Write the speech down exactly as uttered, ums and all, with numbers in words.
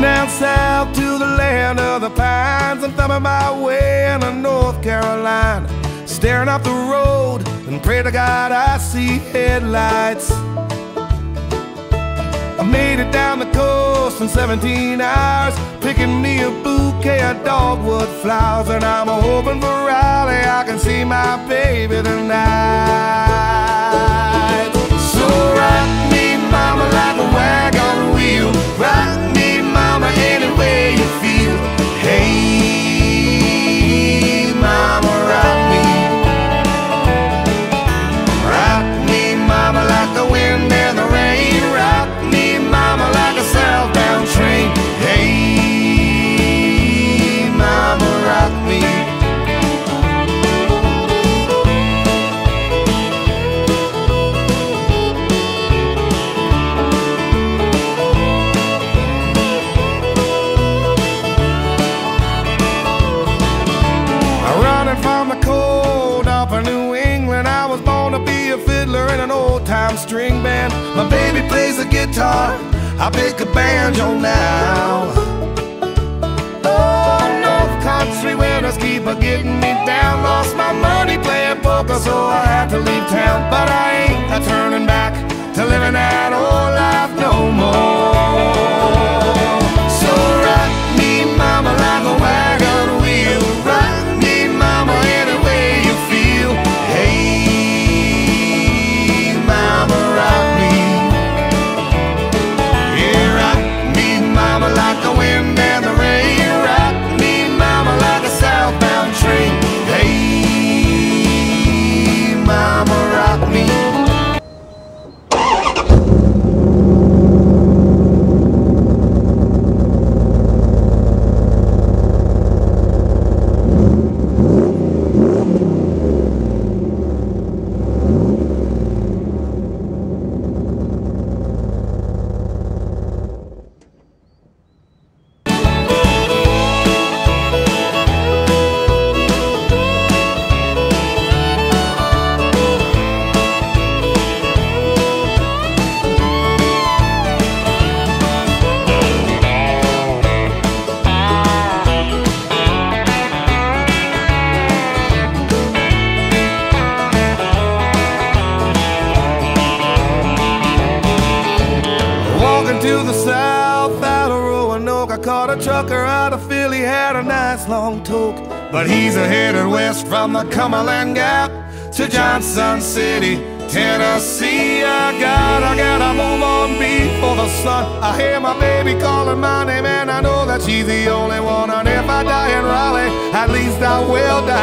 down south to the land of the pines. I'm thumbing my way into North Carolina, staring up the road and pray to God I see headlights. I made it down the coast in seventeen hours, picking me a bouquet of dogwood flowers. And I'm hoping for Raleigh I can see my baby tonight. So rock me, mama, like a wagon wheel. Rock me, mama, any way you feel. Hey, mama, rock me. Rock me, mama, like the wind and the rain. Rock me, mama, like a southbound train. Hey, mama, rock me. From the cold up in New England, I was born to be a fiddler in an old-time string band. My baby plays the guitar, I pick a banjo now. Oh, North Country winters keep a getting me down. Lost my money playing poker, so I had to leave town. But I ain't a turning back to living that old life no more. So rock me, mama, like a wagon wheel. Rock me, mama, any way you feel. Hey, mama, rock me. Yeah, rock me, mama, like the wind and the rain. Rock me, mama, like a southbound train. Hey, mama, rock me. To the south out of Roanoke, I caught a trucker out of Philly, had a nice long toke. But he's a headed west from the Cumberland Gap to Johnson City, Tennessee. I gotta, gotta move on before the sun. I hear my baby calling my name and I know that she's the only one. And if I die in Raleigh, at least I will die